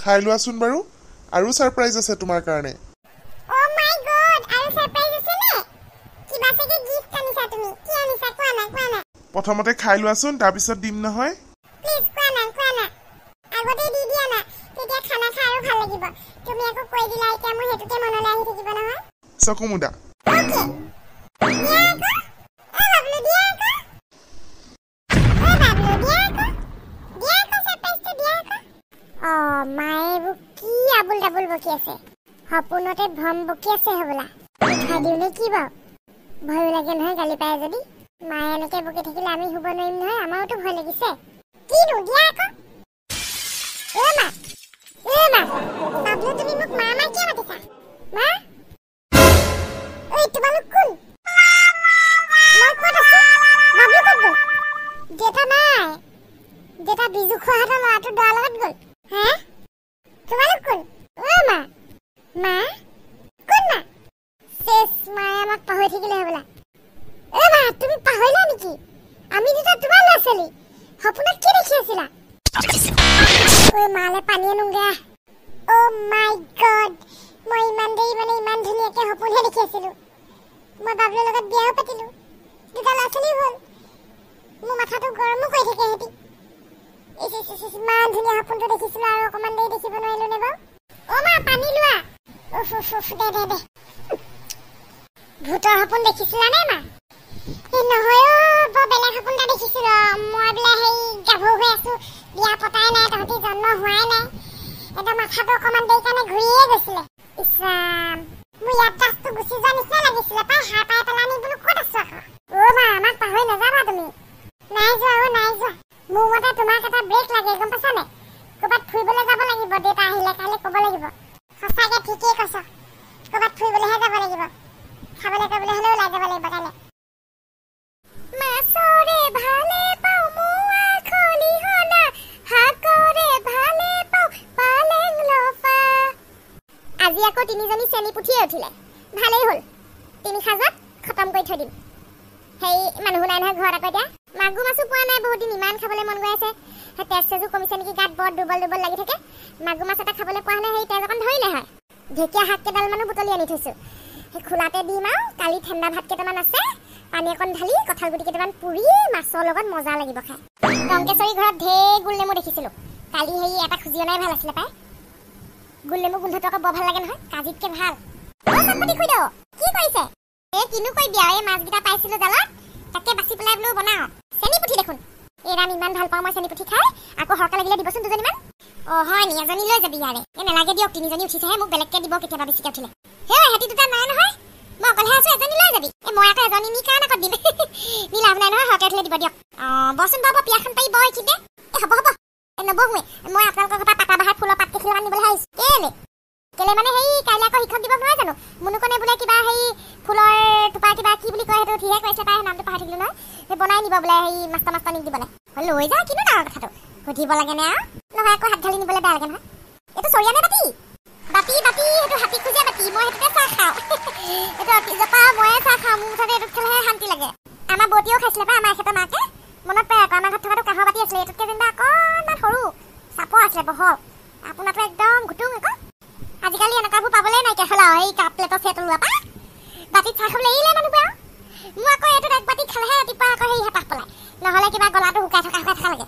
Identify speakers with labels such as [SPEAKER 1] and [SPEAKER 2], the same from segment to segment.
[SPEAKER 1] খাই লোৱাচোন বাৰু আৰু সাৰপ্ৰাইজ আছে তোমাৰ কাৰণে
[SPEAKER 2] ও মাই গড আৰু সাৰপ্ৰাইজ আছে নে কিবা চাগে গিফট আনিছা তুমি কি আনিছা কোৱা না
[SPEAKER 1] প্ৰথমতে খাই লোৱাচোন তাৰ পিছত দিম নহয়
[SPEAKER 2] প্লিজ কোৱা না আগতে দি দিয়া না তেতিয়া খানা খাই আৰু ভাল লাগিব তুমি আকৌ কৈ দিলা এতিয়া মই হেতুকে মনলৈ আহি থাকিব নহয়
[SPEAKER 1] চকু মুদা
[SPEAKER 2] ওকে ডাবল বকি আছে সপোনতে ভম বকি আছে হবলা খাই দিও নে কি বাও ভয় লাগে নহয় গালি পায় যদি মায়ে এনেকে বকি থাকিলে আমি শুব নোৱাৰিম নহয় আমাৰতো ভয় লাগিছে কি নো দিয়া আকৌ মা বাবলু তুমি মোক মা কিয় মাতিছা মা ঐ তোমালোক কোন মই ক'ত আছো বাবলু ক'ত গ'ল জেঠা নাই জেঠা বিজু খোৱাহঁতৰ ল'ৰাটো দৰা লগত গ'ল হা তোমালোক কোন মা কোন মা শেষ মায়ে আমাক পাহৰি থাকিলে হবলা মা তুমি পাহৰিলা নেকি আমি দুটা তোমাৰ ল'ৰা ছোৱালী সপোনত কি দেখি আছিলা মালে পানী আনোগে ও মাই গড মই ইমান দেৰি ইমান ধুনীয়াকে সপোনহে দেখি আছিলো মই বাবলুৰ লগত বিয়াও পাতিলো দুটা ল'ৰা ছোৱালী হ'ল মোৰ মাথাটো গৰমো কৰি থাকে হেঁতি ইমান ধুনীয়া সপোনটো দেখিছিলো আৰু অকণমান দেৰি দেখিব নোৱাৰিলো নে বাৰু মা পানী লোৱা দে ভূতৰ সপোন দেখিছিলা নে মা নহয় বৰ বেলেগ সপোন এটা দেখিছিলো মই বোলে সেই গাভৰু হৈ আছো বিয়া পতাই নাই তহঁতি জন্ম হোৱাই নাই একদম মাথাটো অকণমান দেৰি কাৰণে ঘূৰিয়ে গৈছিলে ইছৰাম মোৰ ইয়াত গাছটো গুচি যোৱা নিচিনা লাগিছিলে পাই সাৰ পাই পেলানি বোলো ক'ত আছো আকৌ মা আমাক পাহৰি নাযাবা তুমি নাই যোৱা মোৰ মতে তোমাক এটা ব্ৰেক লাগে গম পাইছা নে ক'ৰবাত ফুৰিবলৈ যাব লাগিব দেউতা আহিলে কাইলৈ ক'ব লাগিব সঁচাকে ঠিকেই কৈছ ক'ৰবাত ফুৰিবলৈহে যাব লাগিব খাবলৈ কৰিবলৈ হ'লেও ওলাই যাব লাগিব কাইলৈ মাছৰে ভালে পাওঁ মোৱা খলিহনা শাকৰে ভালে পাওঁ পালেং লফা আজি আকৌ তিনিজনী চেনি পুঠিয়ে উঠিলে ভালেই হ'ল তিনি সাজত খতম কৰি থৈ দিম সেই মানুহ নাই নহয় ঘৰত আকৌ এতিয়া মাগুৰ মাছো পোৱা নাই বহুত দিন ইমান খাবলৈ মন গৈ আছে সেই তেজ চেজো কমিছে নেকি গাত বৰ দুৰ্বল লাগি থাকে মাগুৰ মাছ এটা খাবলৈ পোৱা নাই সেই তেজ অকণ ধৰিলে হয় ঢেকীয়া শাক কেইডালমানো বুটলি আনি থৈছো সেই খোলাতে দিম আৰু কালি ঠাণ্ডা ভাত কেইটামান আছে পানী অকণ ঢালি কঁঠাল গুটি কেইটামান পুৰি মাছৰ লগত মজা লাগিব খাই টংকেশ্বৰী ঘৰত ঢেৰ গোল নেমু দেখিছিলো কালি সেই এটা খুজি অনাই ভাল আছিলে পাই গোল নেমু গোন্ধটো আকৌ বৰ ভাল লাগে নহয় কাজিতকে ভাল কি কৰিছে কিনো কৈ দিয়া এই মাছকেইটা পাইছিলো জালত তাকে বাচি পেলাই বোলো বনাও চেনি পুঠি দেখোন এৰাম ইমান ভাল পাওঁ মই চেনি পুঠি খাই আকৌ সৰহকৈ লাগিলে দিবচোন দুজনীমান হয় নি এজনী লৈ যাবি ইয়াৰে নালাগে দিয়ক তিনিজনী উঠিছেহে মোক বেলেগকৈ দিব কেতিয়াবা বেছিকৈ উঠিলে সিহঁতি দুটা নাই নহয় মই অকলেহে আছো এজনী লৈ যাবি মই আকৌ এজনী নি কাৰণে ক'ত দিম নি লাভ নাই নহয় সৰহকৈ উঠিলে দিব দিয়ক বচোন বাবা পিয়াখন পাৰি বৰ এইখিনিতে হ'ব নবহুৱে মই আপোনালোকৰ ঘৰৰ পৰা পাতা বাহাৰ ফুলৰ পাত কেইখিলামান নিবলৈ আহিছো কেলে মানে সেই কাইলৈ আকৌ শিক্ষক দিৱস নহয় জানো মুনুকনে বোলে কিবা সেই ফুলৰ টোপা কিবা কি বুলি কয় সেইটো ঠিহে কৈছে তাই নামটো পাহৰি থাকিলো নহয় সেই বনাই নিব বোলে সেই মাষ্টৰনিক দিবলৈ লৈ যা কিনো ডাঙৰ কথাটো সুধিব লাগে নে আৰু নহয় আকৌ হাত ঢালি নিবলৈ বেয়া লাগে নহয় এইটো চৰিয়া নে বাতি সেইটো হাতী খুজীয়া বাতি মই সেইটোতে চাহ খাওঁ এইটো অতিজপা ময়ে চাহ খাওঁ মোৰ মুঠতে এইটোত খালেহে শান্তি লাগে আমাৰ বৌতিও খাইছিলে পাই আমাৰ এখেতৰ মাকে মনত পৰে আকৌ আমাৰ ঘৰত থকাটো কাঁহৰ বাতি আছিলে এইটোতকে যেনিবা অকণমান সৰু চাপৰ আছিলে বহল আপোনাৰটো একদম ঘুটুং আকৌ আজিকালি এনেকুৱাবোৰ পাবলৈ নাইকিয়া হ'ল আৰু এই কাপ প্লেটৰ ছেট ওলোৱা পা বাতিত চাহ খাবলৈ এৰিলে মানুহবোৰ মোৰ আকৌ এইটোত এক বাতি খালেহে ৰাতিপুৱা আকৌ সেই হেঁপাহ পলাই নহ'লে কিবা গলাটো শুকাই থকা লাগে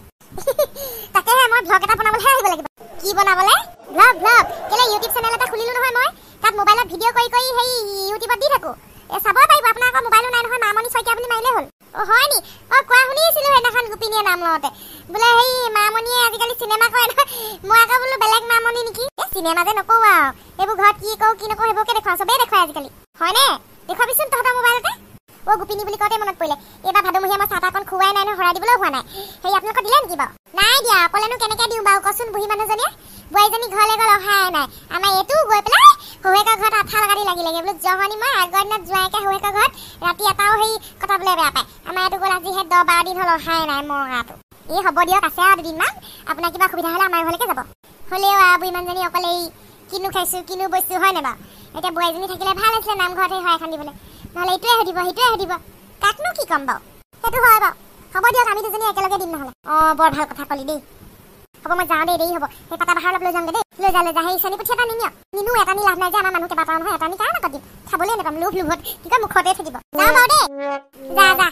[SPEAKER 2] তাকেহে মই ভ্লগ এটা বনাবলৈহে আহিব লাগিব কি বনাবলৈ ভ্লগ কেলে ইউটিউব চেনেল এটা খুলিলো নহয় মই তাত মোবাইলত ভিডিঅ' কৰি সেই ইউটিউবত দি থাকোঁ চাব পাৰিব আপোনাৰ আকৌ মোবাইলো নাই নহয় মামণি শইকীয়া বুলি মাৰিলেই হ'ল হয় নি কোৱা শুনিছিলোঁ সেইদিনাখন গোপিনীয়ে নাম লওঁতে বোলে সেই মামণিয়ে আজিকালি চিনেমা কৰে নহয় মই আকৌ বোলো বেলেগ মামণি নেকি চিনেমা যে নকওঁ আৰু এইবোৰ ঘৰত কি কওঁ কি নকওঁ সেইবোৰকে দেখুৱাওঁ চবেই দেখুৱাই আজিকালি হয়নে দেখুৱাবিচোন তহঁতৰ মোবাইলতে গোপিনী বুলি কওঁতে মনত পৰিলে এইবাৰ ভাদমহীয়া মই চাহ তাহকণ খুৱাই নাই নহয় হৰাই দিবলৈও হোৱা নাই সেই আপোনালোকক দিলে নেকি বাৰু নাই দিয়া অকলেনো কেনেকৈ দিওঁ বাৰু কচোন বুঢ়ী মানুহজনীয়ে বোৱাৰীজনী ঘৰলৈ গ'ল অহাই নাই আমাৰ এইটো গৈ পেলাই শহুৱেকৰ ঘৰত আঠা লগা দি লাগিলেগৈ বোলো জহনী মই আগৰ দিনত যোৱাইকে শহুৱেকৰ ঘৰত ৰাতি এটাও সেই কটাবলৈ বেয়া পায় আমাৰ এইটো গ'ল আজি সেই 10-12 দিন হ'ল অহাই নাই মৰাটো এই হ'ব দিয়ক আছে আৰু দুদিনমান আপোনাৰ কিবা সুবিধা হ'লে আমাৰ ঘৰলৈকে যাব হ'লেও বুঢ়ী মানুহজনী অকলে এই কিনো খাইছোঁ কিনো বৈছোঁ হয় নে বাৰু এতিয়া বোৱাৰীজনী থাকিলে ভাল আছিলে নামঘৰতে শৰাই এখন দিবলৈ নহ'লে এইটোৱে সুধিব কাকনো কি ক'ম বাৰু সেইটো হয় বাৰু হ'ব দিয়ক আমি দুজনী একেলগে দিম নহ'লে বৰ ভাল কথা ক'লি দেই হ'ব মই যাওঁ দেই দেৰি হ'ব সেই পাতা বাহাৰ অলপ লৈ যামগৈ দেই লৈ যা সেই চেনি পুঠি এটা নিনিয় নিনো এটা নি লাভ নাই যে আমাৰ মানুহ কেইবাটা নহয় এটা নি কাৰণে কাটিম খাবলৈ নাপাম লোভ লোভত কি কয় মুখতে থাকিব যা বাৰু দেই যা যা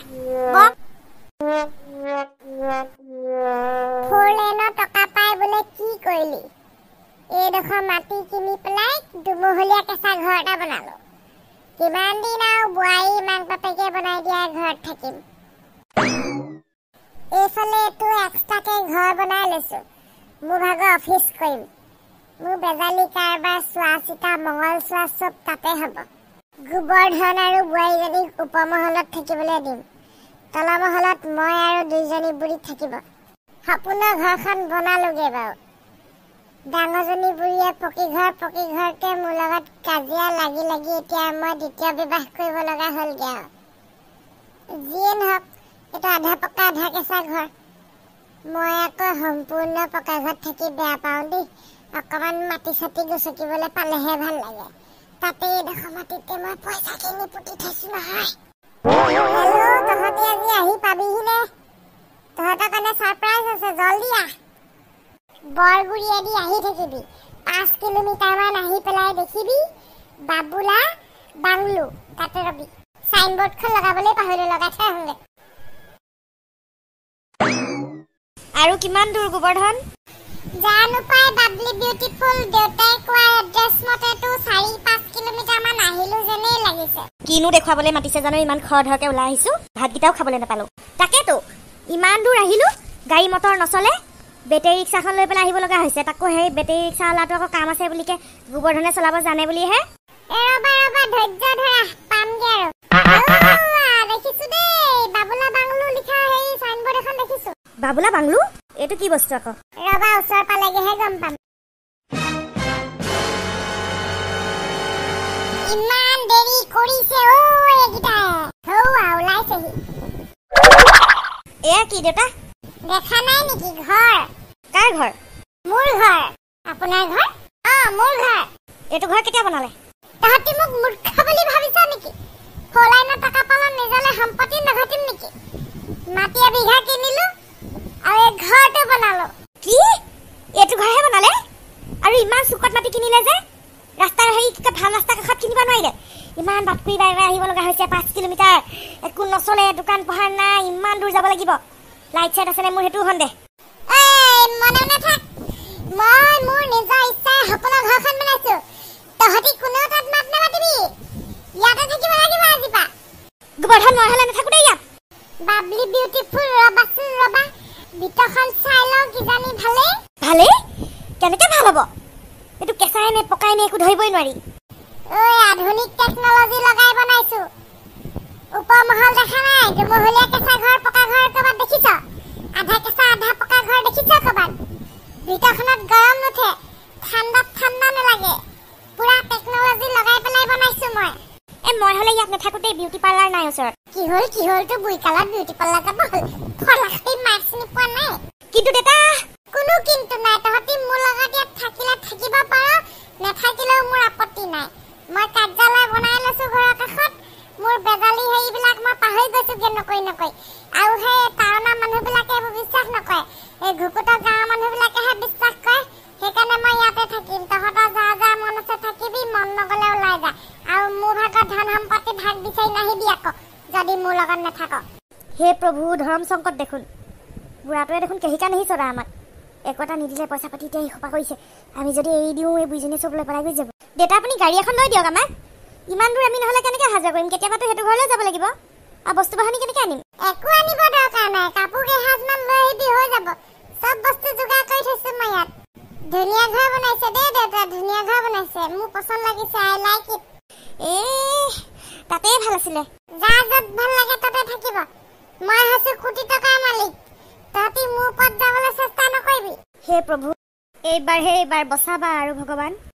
[SPEAKER 2] ফ'ৰলেনৰ টকা পাই বোলে কি কৰিলি এইডোখৰ মাটি কিনি পেলাই দুমহলীয়া কেঁচা ঘৰ এটা বনালো কিমান দিন আৰু বোৱাৰী মাক বাপেকে বনাই দিয়া ঘৰত থাকিম এইফালে এইটো এক্সট্ৰাকে ঘৰ বনাই লৈছো মোৰ ভাগৰ অফিচ কৰিম মোৰ বেজালি কাৰবাৰ চোৱা চিতা মংগল চোৱা চব তাতে হ'ব গোবৰ্ধন আৰু বোৱাৰীজনীক উপমহলত থাকিবলৈ দিম তলৰ মহলত মই আৰু দুইজনী বুঢ়ী থাকিব সম্পূৰ্ণ ঘৰখন বনালোগে বাৰু ডাঙৰজনী বুঢ়ীয়ে পকী ঘৰকে মোৰ লগত কাজিয়া লাগি লাগি এতিয়া মই দ্বিতীয় বিবাহ কৰিব লগা হ'লগে আৰু যিয়ে নহওক এটা আধা পকা আধা কেঁচা ঘৰ মই আকৌ সম্পূৰ্ণ পকা ঘৰত থাকি বেয়া পাওঁ দেই অকণমান মাটি চাটি গছকিবলৈ পালেহে ভাল লাগে তাতে এইডোখৰ মাটিতে মই পইচাখিনি পুতি থৈছো নহয় হেল্ল' তহঁতি আজি আহি পাবিহিনে তহঁতৰ কাৰণে ছাৰপ্ৰাইজ আছে জলদি আহ বৰগুৰিয়েদি আহি থাকিবি 5 কিলোমিটাৰমান আহি পেলাই দেখিবি বাবুলা বাংলো তাতে ৰবি সাইনবোৰ্ডখন লগাবলৈ পাহৰি লগাই থৈ আহোঁগে
[SPEAKER 3] আৰু কিমান দূৰ গোবৰ্ধন
[SPEAKER 2] জানো পাই বাবলি বিউটিফুল দেউতাই কোৱা এড্ৰেছ মতেতো 4-5 কিলোমিটাৰমান আহিলো যেনেই লাগিছে
[SPEAKER 3] কিনো দেখুৱাবলৈ মাতিছে জানো ইমান খৰধৰকে ওলাই আহিছো ভাতকেইটাও খাবলৈ নাপালো তাকেতো ইমান দূৰ আহিলো গাড়ী মটৰ নচলে বেটেৰী ৰিক্সাখন লৈ পেলাই আহিব লগা হৈছে তাকো সেই বেটেৰী ৰিক্সা ওলাটো আকৌ কাম আছে বুলিকে গোবৰ্ধনে চলাব জানে বুলিহে
[SPEAKER 2] ৰবা ধৈৰ্য ধৰা পামগে আৰু দেখিছো দেই বাবুলা বাংলো লিখা সেই সাইনবোৰ্ড এখন দেখিছো
[SPEAKER 3] বাবুলা বাংলো এইটো কি বস্তু আকৌ
[SPEAKER 2] ৰবা ওচৰ পালেগেহে গম পাম ইমান দেৰি কৰিছে এইকেইটাই ওলাইছেহি
[SPEAKER 3] এয়া কি দেউতা
[SPEAKER 2] দেখা নাই নেকি ঘৰ
[SPEAKER 3] কাৰ ঘৰ
[SPEAKER 2] মোৰ ঘৰ আপোনাৰ ঘৰ মোৰ ঘৰ
[SPEAKER 3] এইটো ঘৰ কেতিয়া বনালে
[SPEAKER 2] তহঁতি মোক মূৰ্খ বুলি ভাবিছ নেকি ফলাইনৰ টকা পালে নিজলে সম্পত্তি নাঘটিম নেকি মাটি এবিঘা কিনিলো আৰু এই ঘৰটো বনালো
[SPEAKER 3] কি এইটো ঘৰহে বনালে আৰু ইমান চুকত মাটি কিনিলে যে ৰাস্তাৰ হেৰি ভাল ৰাস্তা কাষত কিনিব নোৱাৰিলে ইমান বাটকুৰি বাই বাই আহিব লগা হৈছে 5 কিলোমিটাৰ একো নচলে দোকান পোহাৰ নাই ইমান দূৰ যাব লাগিব লাইট চাইট আছেনে মোৰ সেইটো সন্দেহ
[SPEAKER 2] মনে থাক মই মোৰ নিজৰ ইচ্ছাই সপোনৰ ঘৰখন বনাইছো তহঁতি কোনেও তাত মাত নামাতিবি ইয়াতে থাকিব লাগিব আজিপা
[SPEAKER 3] গোবৰ্ধন মই হলে নাথাকো দেই ইয়াত
[SPEAKER 2] বাবলি বিউটিফুল ৰবা ভিতৰখন চাই লওঁ কিজানি
[SPEAKER 3] ভালে কেনেকে ভাল হ'ব এইটো কেঁচাই নে পকাই নে একো ধৰিবই নোৱাৰি
[SPEAKER 2] আধুনিক টেকনলজি লগাই বনাইছো উপমহল দেখা নাই দুমহলীয়া কেঁচা ঘৰ পকা ঘৰ ক'ৰবাত দেখিছ আধা কেঁচা আধা পকা ঘৰ দেখিছ ক'ৰবাত ভিতৰখনত গৰম নুঠে ঠাণ্ডা নালাগে পুৰা টেকনলজি লগাই পেলাই বনাইছো
[SPEAKER 3] মই হলে ইয়াত নাথাকো দেই বিউটি পাৰ্লাৰ নাই ওচৰত
[SPEAKER 2] কি হ'ল তো বুইকালত বিউটি পাৰ্লাৰ যাব হ'ল ফলাখি মাৰ্কছনি পোৱা নাই
[SPEAKER 3] কিন্তু দেতা
[SPEAKER 2] কোনো কিন্তু নাই তহঁতি মোৰ লগত ইয়াত থাকিলে থাকিব পাৰ নাথাকিলেও মোৰ আপত্তি নাই মই কাৰ্যালয় বনাই লৈছো ঘৰৰ কাষত মোৰ বেজালি হেৰিবিলাক মই পাহৰি গৈছোগে নকৈ আৰু সেই টাউনৰ মানুহবিলাকে এইবোৰ বিশ্বাস নকৰে এই ঘুকুতৰ গাঁৱৰ মানুহবিলাকেহে বিশ্বাস কৰে সেইকাৰণে মই ইয়াতে থাকিম তহঁতৰ যা মন আছে থাকিবি মন নগলে ওলাই যা আৰু মোৰ ভাগৰ ধন সম্পত্তি ভাগ বিচাৰি নাহিবি আকৌ যদি মোৰ লগত নাথাক
[SPEAKER 3] হে প্ৰভু ধৰম সংকট দেখোন বুঢ়াটোৱে দেখোন কেহিকা নাহি চৰা আমাক একোটা নিদিলে পইচা পাতি এতিয়া সোপা কৰিছে আমি যদি এৰি দিওঁ এই বুঢ়ীজনী চব লৈ পেলাই গৈ যাব দেউতা আপুনি গাড়ী এখন লৈ দিয়ক আমাক ইমান দূৰ আমি নহ'লে কেনেকৈ অহা যোৱা কৰিম কেতিয়াবাতো সেইটো ঘৰলৈ যাব লাগিব আৰু বস্তু বাহানি কেনেকৈ আনিম
[SPEAKER 2] একো আনিব দৰকাৰ নাই কাপোৰ কেইসাজমান লৈ আহিবি হৈ যাব চব বস্তু যোগাৰ কৰি থৈছো মই ইয়াত ধুনীয়া ঘৰ বনাইছে দেই দেউতা ধুনীয়া ঘৰ বনাইছে মোৰ পচন্দ লাগিছে আই লাইক ইট
[SPEAKER 3] তাতেই ভাল আছিলে
[SPEAKER 2] যা য'ত ভাল লাগে তাতে থাকিব মই হৈছো কোটি টকাৰ মালিক তহঁতি মোৰ ওপৰত যাবলৈ চেষ্টা নকৰিবি
[SPEAKER 3] হে প্ৰভু এইবাৰ বচাবা আৰু ভগৱান